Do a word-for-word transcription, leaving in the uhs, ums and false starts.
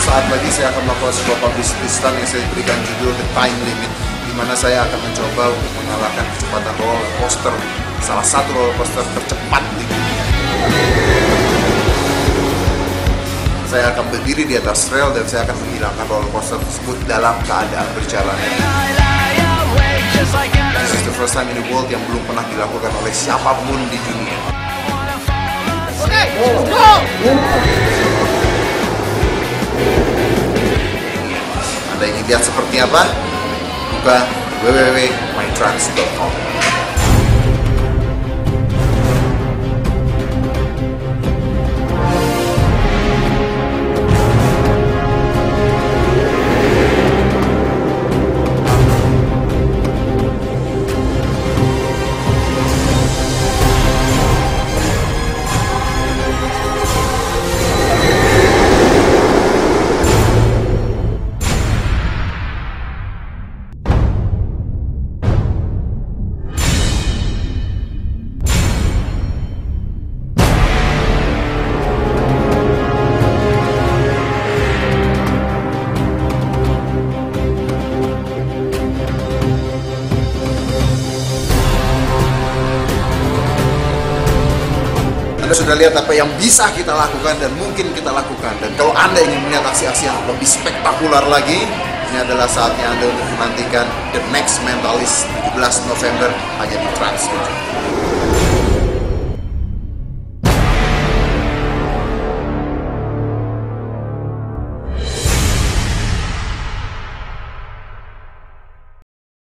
saat lagi saya akan melakukan sebuah publicity stunt yang saya berikan judul The Time Limit, di mana saya akan mencoba untuk mengalahkan kecepatan roller coaster, salah satu roller coaster tercepat di dunia. Saya akan berdiri di atas rel dan saya akan menghilangkan roller coaster tersebut dalam keadaan berjalan. This is the first time in the world yang belum pernah dilakukan oleh siapapun di dunia. Oke, go! Anda ingin lihat seperti apa? Buka w w w titik mytrans titik com. Anda sudah lihat apa yang bisa kita lakukan dan mungkin kita lakukan. Dan kalau Anda ingin melihat aksi-aksi yang lebih spektakuler lagi, ini adalah saatnya Anda untuk menantikan The Next Mentalist tujuh belas November hanya di Trans tujuh.